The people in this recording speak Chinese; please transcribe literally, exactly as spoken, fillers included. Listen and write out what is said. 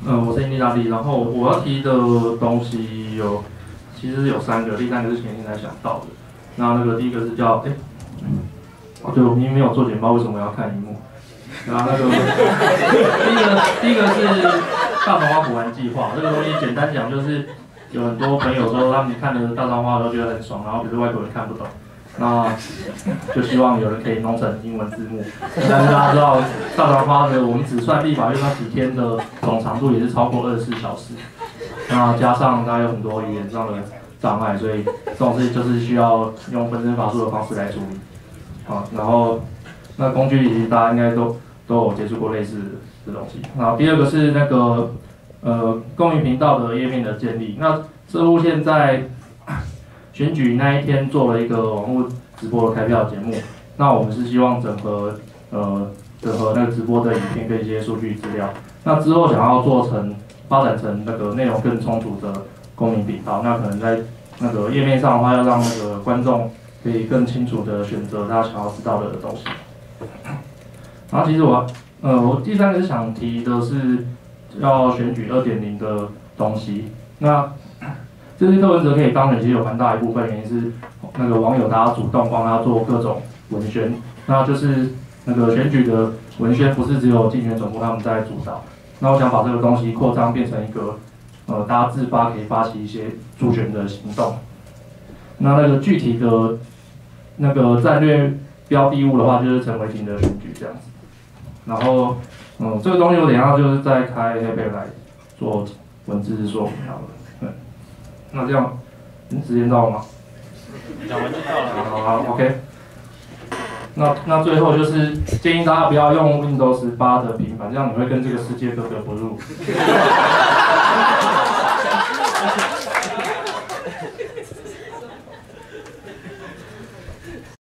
呃，我是印地大利，然后我要提的东西有，其实有三个，第三个是前天才想到的。那那个第一个是叫，哎、欸，哦对，我明明没有做简报，为什么要看荧幕？然后那个第一个第一个是大肠花补完计划，这个东西简单讲就是有很多朋友说他们看了大肠花都觉得很爽，然后可是外国人看不懂。那就希望有人可以弄成英文字幕，但是大家知道大肠花的我们只算立法院那几天的总长度也是超过二十四小时，那加上它有很多语言上的障碍，所以这种事就是需要用分身乏术的方式来处理。好，然后那工具其实大家应该都都有接触过类似的东西。然后第二个是那个呃公民频道的页面的建立，那这路现在选举那一天做了一个网络直播的开票节目，那我们是希望整合呃整合那个直播的影片跟一些数据资料，那之后想要做成发展成那个内容更充足的公民频道，那可能在那个页面上的话，要让那个观众可以更清楚的选择他想要知道的东西。然后其实我呃我第三个是想提的是要选举 二点零 的东西，那这次柯文哲可以当选，其实有蛮大一部分原因是那个网友大家主动帮他做各种文宣，那就是那个选举的文宣不是只有竞选总部他们在主导，那我想把这个东西扩张变成一个呃大家自发可以发起一些助选的行动。那那个具体的那个战略标的物的话，就是陈为廷的选举这样子。然后嗯这个东西我等一下就是再开黑背来做文字说明好了。那这样，嗯，时间到了吗？ 讲完就到了。 好，好 ，OK。那那最后就是建议大家不要用 Windows 八的平板，这样你会跟这个世界格格不入。